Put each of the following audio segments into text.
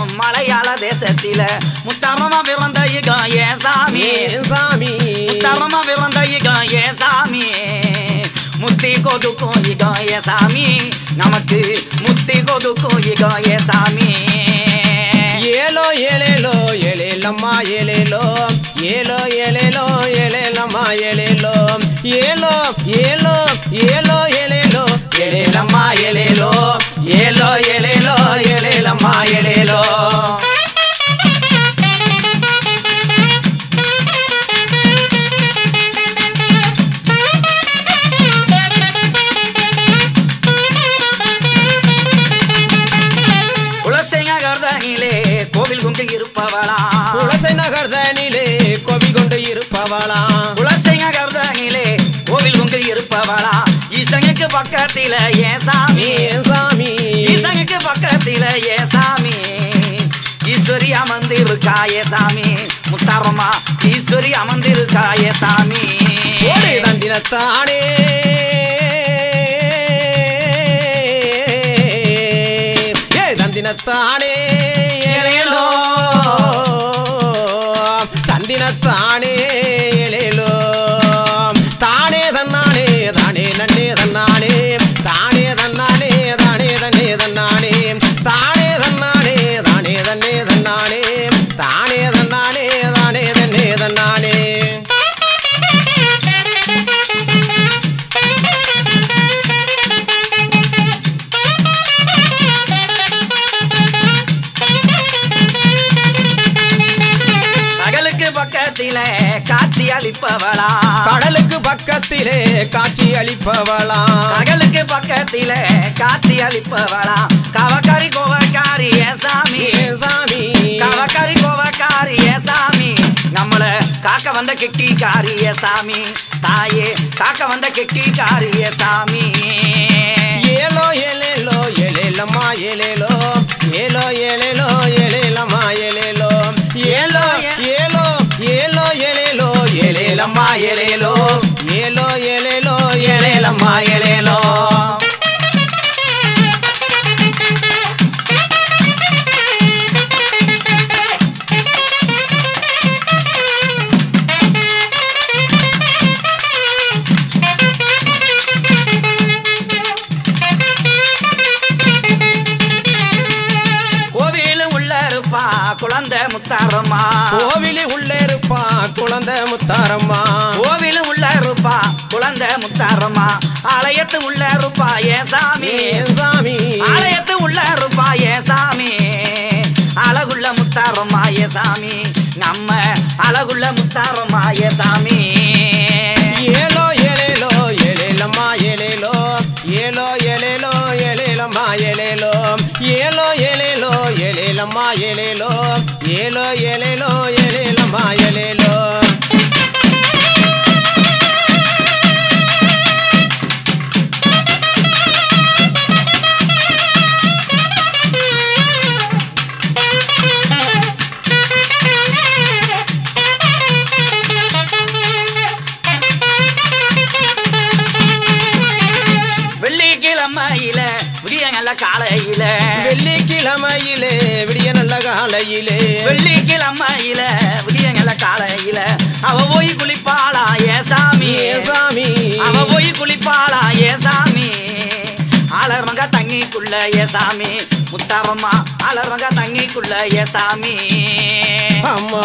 மலையாள தேசத்தில முத்தாரமா பிறந்த யுகம் ஏன் சாமி முத்தாரமா பிறந்த யுகம் ஏன் சாமி முத்தி கொடுக்கும் யுகம் ஏன் சாமி நமக்கு முத்தி கொடுக்கும் யுகம் ஏன் சாமி ஏலோ ஏலேலோ ஏலேலம்மா ஏலேலோ ஏலோ ஏலேலோ ஏலேலம்மா ஏலேலோ ஏலோ ஏலோ ஏலோ ஏலேலோ ஏலேலம்மா ஏலேலோ ஏலோ ஏலேலோ ஏலேலம்மா ஏலேலோ கோவில் கொண்டு இருப்பவளா குலசை நகர்தனிலே கோவில் கொண்டு இருப்பவளா குலசை நகர்தனிலே கோவில் கொண்டு இருப்பவளா ஈசனுக்கு பக்கத்தில ஏன் சாமி ஈசனுக்கு பக்கத்தில ஏன் சாமி ஈஸ்வரி அமர்ந்திருக்கா ஏ சாமி முத்தாரம்மா ஈஸ்வரி அமர்ந்திருக்கா ஏ சாமி தந்தினத்தானே தந்தினத்தானே ஏலேலோ தந்தினத்தானே ஏலேலோ தானே தன்னானே தானே நன்னே தன்னானே தானே தன்னானே தானே தன்னே தன்னானே தானே தன்னானே தானே தன்னே தன்னானே தானே தன்னானே தானே தன்னே தன்னானே பக்கத்திலே காட்சி அளிப்பவளா கடலுக்கு பக்கத்திலே காட்சி அளிப்பவளா கடலுக்கு பக்கத்திலே காட்சி அளிப்பவளா கவக்காரி கோவக்காரி ஏ சாமி கவக்காரி கோவக்காரி ஏ சாமி நம்மள காக்க வந்த கெட்டிக்காரி ஏ சாமி தாயே காக்க வந்த கெட்டிக்காரி ஏ சாமி ஏலோ ஏலேலோ ஏலேலம்மா ஏலேலோ ஏலோ ஏலேலோ ஏலேலம்மா ஏலேலோ ஏலோ ஏலோ ஏலோ ஏலேலோ ஏலேலம்மா ஏலேலோ ஏலோ ஏலேலோ ஏலேலம்மா ஏலேலோ குழந்தை முத்தாரம்மா கோவிலு உள்ள இருப்பா குழந்தை முத்தாரம்மா கோவிலு உள்ள இருப்பா குழந்தை முத்தாரம்மா ஆலயத்து உள்ள இருப்பா ஏ சாமி ஆலயத்து உள்ள இருப்பா ஏ சாமி அழகுள்ள முத்தாரம்மா ஏ சாமி நம்ம அழகுள்ள முத்தாரம்மா ஏ சாமி ஏலோ ஏலேலோ ஏலேலம்மா ஏலேலோ ஏலோ ஏலேலோ ஏலேலம்மா ஏலேலோ ஏலோ ஏலேலோ ஏலேலம்மா ஏலேலோ ஏலோ ஏலேலோ ஏலேலம்மா ஏலேலோ வெள்ளிக்கிழமையில விடிய நல்ல காலையில வெள்ளிக்கிழமையிலே விடிய நல்ல காலையிலே வெள்ளிக்கிழமையில விடிய நல்ல காலையில அவ போய் குளிப்பாளா ஏ சாமி அவ போய் குளிப்பாளா ஏ சாமி ஆலர்மங்க தங்கிக்குள்ள ஏ சாமி முத்தாரம்மா ஆலர்மங்க தங்கிக்குள்ள ஏ சாமி அம்மா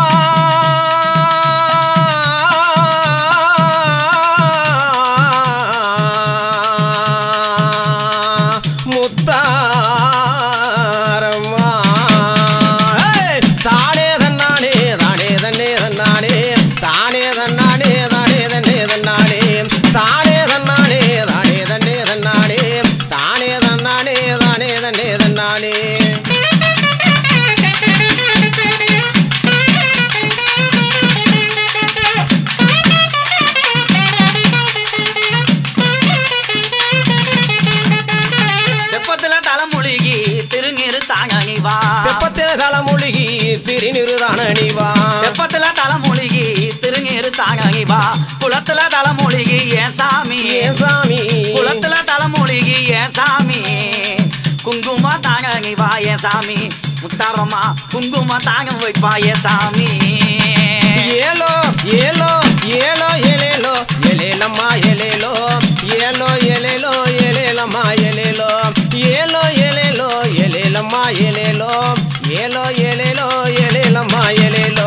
தலைமொழிகி திருநிறுதானணிவா வெப்பத்துல தலைமொழிகி திருநீரு தாங்கிவா குளத்துல தலைமொழிகி ஏன் சாமி குளத்துல தலைமொழிகி ஏன் சாமி குங்கும தாங்கிவா ஏன் சாமி முத்தாரம்மா குங்கும தாங்க வைப்பா ஏசாமி ஏலோ ஏலோ ஏலோ ஏலேலோ ஏலேலம்மா ஏலேலோ ஏலோ ஏலேலோ ஏலேலம்மா ஏலேலோ ஏலோ ஏலேலோ ஏலேலம்மா ஏலேலோ ஏலோ ஏலேலோ ஏலேலம்மா ஏலேலோ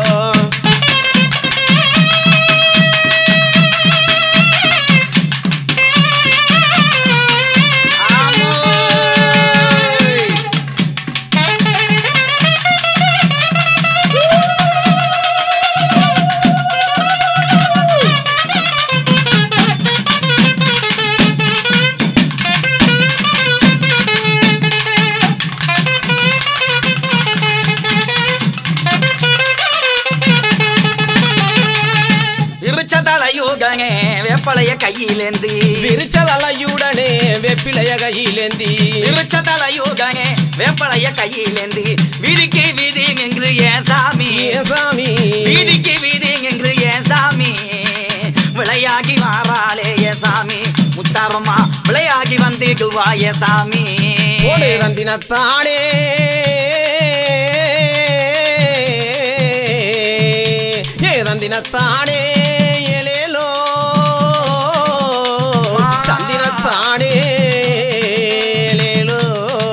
விரிச்சதலையுடனே வேப்பலைய கையிலேந்தி விரிச்சதலையுடனே வேப்பிலைய கையிலேந்தி விரிச்சதலையுடனே வேப்பலைய கையிலேந்தி வீதிக்கு வீதி எங்கு ஏசாமி ஏசாமி வீதிக்கு வீதி எங்கு ஏசாமி விளையாகி மாறாளே ஏசாமி முத்தாரம்மா விளையாகி வந்திடுவா ஏசாமி ஓடு தந்தினத்தானே தந்தினத்தானே ஏலேலோ தந்தினத்தானே ஏலேலோ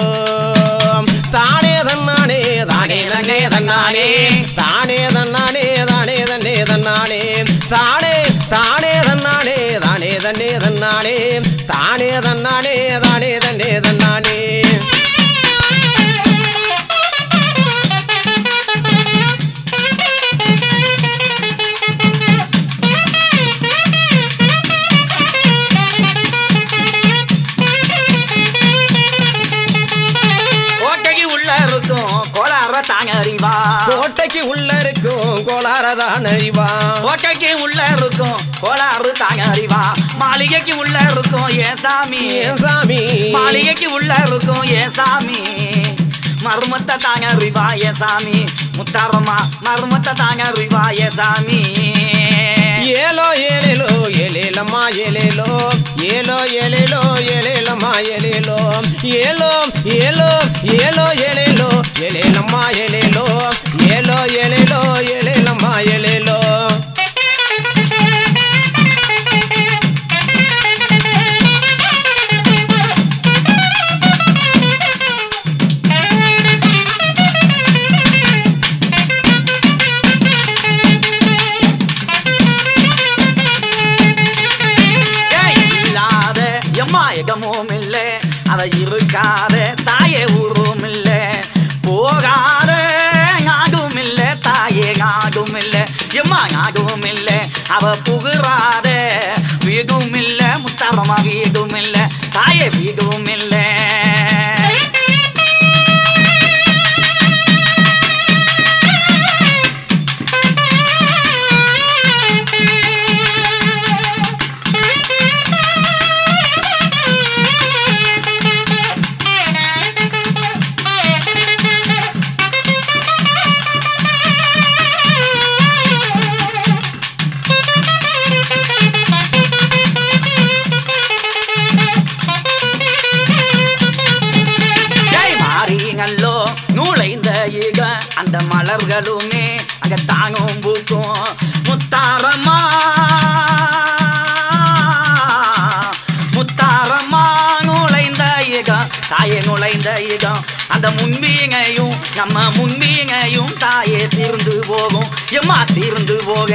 தானே தன்னானே தானே தன்னே தன்னானே தானே தன்னானே தானே தன்னே தன்னானே தானே தானே தன்னானே தானே தன்னே தன்னானே தானே தன்னானே தானே தன்னே தன்னானே கோட்டைக்கு உள்ள இருக்கும் கோளாறு தான் அறிவா கோட்டைக்கு உள்ள இருக்கும் கோளாறு தாங்க அறிவா மாளிகைக்கு உள்ள இருக்கும் ஏசாமி ஏசாமி மாளிகைக்கு உள்ள இருக்கும் ஏசாமி மர்மத்தை தாங்க அறிவா ஏசாமி முத்தாரம்மா மர்மத்தை தாங்க அறிவா ஏசாமி ஏலோ ஏலேலோ ஏலேலம்மா ஏலேலோ ஏலோ ஏலேலோ ஏலேலம்மா ஏலேலோ ஏலோ ஏலோ ஏலோ ஏலேலோ ஏலேலம்மா ஏலேலோ ஏலோ ஏலேலோ ஏலேலம்மா ஏலேலோ ஏகமும் இல்ல அவ இருக்காத தாயே ஊரும் இல்ல போகாத நாடும் இல்ல தாயே நாடும் இல்ல எம்மா நாடும் இல்ல அவ புகுறாத வீடும் இல்ல முத்தாரம்மா வீடும் இல்ல தாயே வீடும் இல்ல அந்த மலர்களுமே அங்க தானும் பூக்கும் முத்தாரம்மா முத்தாரம்மா நுழைந்த யுகம் தாயே நுழைந்த யுகம் அந்த முன்பீங்கையும் நம்ம முன்பீங்கையும் தாயே தீர்ந்து போகும் எம்மா தீர்ந்து போக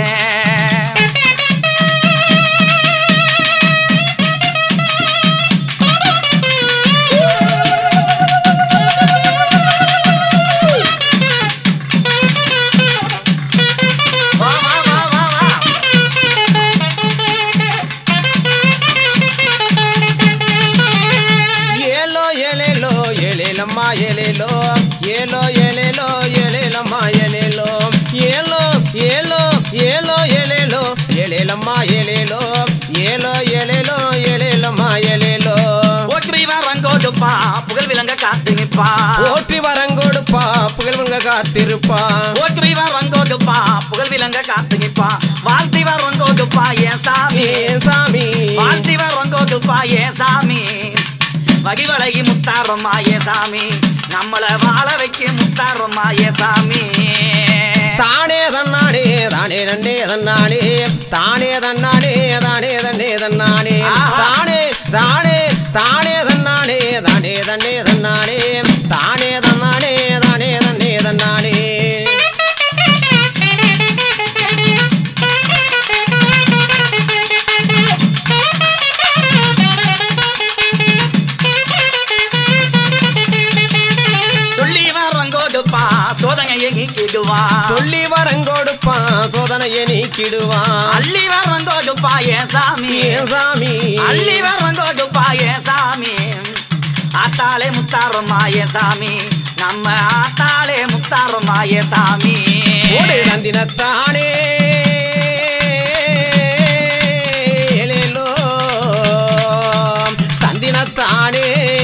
ஏலேலம்மா ஏலேலோ ஏலோ ஏலேலோ ஏலேலம்மா ஏலேலோ ஏலோ ஏலோ ஏலோ ஏலேலோ ஏலேலம்மா ஏலேலோ ஏலோ ஏலேலோ ஏலேலம்மா ஏலேலோ ஓற்றி வரங்கோடுப்பா புகழ் விளங்க காத்து நிப்பா ஓற்றி வரங்கோடுப்பா புகழ் விளங்க காத்திருப்பா ஓற்றி வரங்கோடுப்பா புகழ் விளங்க காத்து நிப்பா வாழ்த்தி வரங்கோடுப்பா ஏசாமி ஏசாமி வாழ்த்தி வரங்கோடுப்பா ஏசாமி வகிவழகி முத்தாரம்மா ஏசாமி நம்மள வாழ வைக்க முத்தாரம் முத்தாரம்மா ஏ சாமி தானே தன்னானே தானே தன்னே தன்னானே தானே தன்னானே தானே தன்னே தன்னானே தானே தானே தானே தன்னானே தானே தன்னே தன்னானே தானே தன்னானே தானே தன்னே தன்னானே சோதனையை நீக்கிடுவான் சொல்லி வரங்கொடுப்பான் சோதனையை நீக்கிடுவான் அள்ளி வரங்கொடுப்பா ஏன் சாமி ஏன் சாமி அள்ளி வரங்கொடுப்பா ஏன் சாமி ஆத்தாளே முத்தாரம்மா ஏன் சாமி நம்ம ஆத்தாளே முத்தாரம்மா ஏன் சாமி ஓடு நந்தினத்தானே தந்தினத்தானே